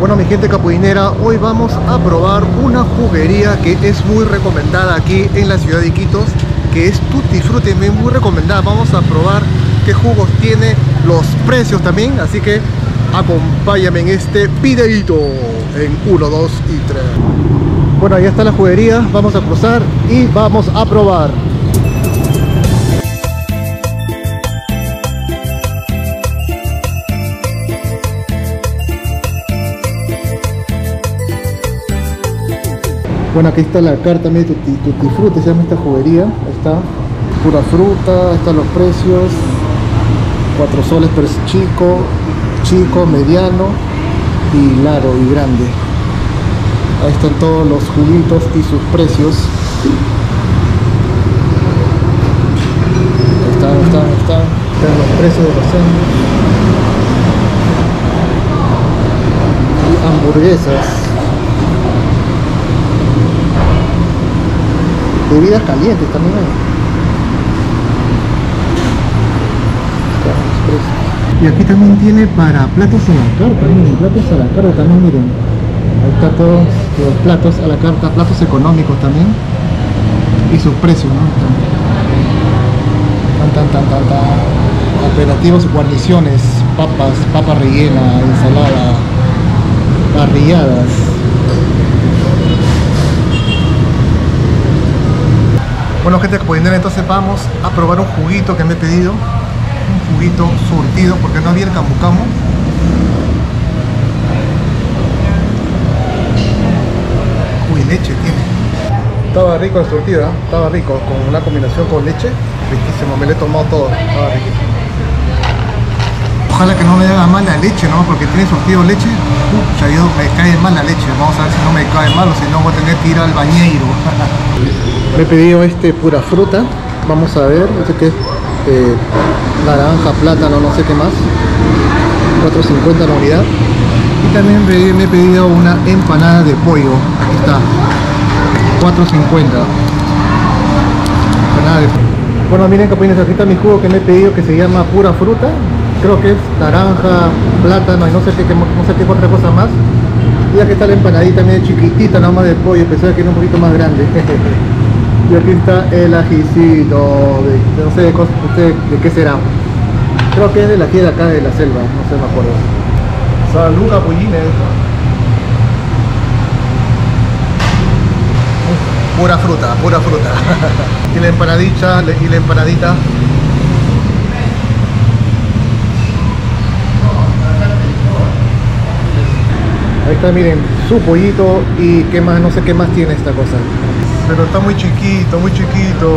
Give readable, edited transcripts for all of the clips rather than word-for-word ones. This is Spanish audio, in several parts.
Bueno, mi gente capuinera, hoy vamos a probar una juguería que es muy recomendada aquí en la ciudad de Iquitos, que es Tutti Frutti, también muy recomendada. Vamos a probar qué jugos tiene, los precios también, así que acompáñame en este videito en 1, 2 y 3. Bueno, ahí está la juguería, vamos a cruzar y vamos a probar. Bueno, aquí está la carta de Tutti Frutti, se llama esta juguería. Ahí está, pura fruta, están los precios. 4 soles, pero es chico, mediano y largo y grande. Ahí están todos los juguitos y sus precios. Ahí están los precios de los sándwiches y hamburguesas. Bebidas calientes también hay. Y aquí también tiene para platos a la carta, miren, platos a la carta también, miren. Ahí está todos los platos a la carta, platos económicos también. Y sus precios, ¿no? Aperitivos, guarniciones, papa rellena, ensalada, parrilladas. Bueno, gente capuinera, entonces vamos a probar un juguito que me he pedido. Un juguito surtido, porque no había el camu camu. Uy, leche tiene. Estaba rico el surtido, ¿eh? Estaba rico, con una combinación con leche. Riquísimo, me lo he tomado todo. Estaba riquísimo. Ojalá que no me haga mal la leche, ¿no? Porque tiene surtido leche. Ya yo me cae mal la leche. Vamos a ver si no me cae mal o si no voy a tener que ir al bañeiro. Me he pedido pura fruta. Vamos a ver, no sé qué es. Naranja, plátano, no sé qué más. 4.50 la unidad. Y también me he pedido una empanada de pollo. Aquí está, 4.50 empanada de pollo. Bueno, miren capines, aquí está mi jugo que me he pedido, que se llama pura fruta. Creo que es naranja, plátano y no sé qué otra cosa más. Y aquí está la empanadita medio chiquitita, nada más de pollo, pensaba que era un poquito más grande. Y aquí está el ajicito, no sé de qué será. Creo que es del ají de acá de la selva, no sé, me acuerdo. Salud, capullines. Pura fruta, pura fruta. Y la empanadita, Ahí está, miren, su pollito y qué más, no sé qué más tiene esta cosa. Pero está muy chiquito, muy chiquito.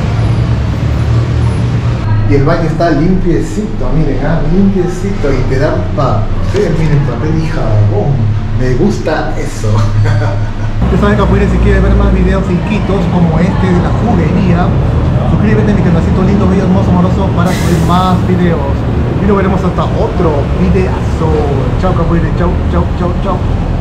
Y el baño está limpiecito, miren, limpiecito. Y te dan papel, miren, papel y jabón. Me gusta eso. Ya saben, capuines, si quieren ver más videos Iquitos como este de la juguería, suscríbete a mi canalcito lindo, bello, hermoso, amoroso, para subir más videos. Y nos veremos hasta otro videazo. Chao, capuines, chao.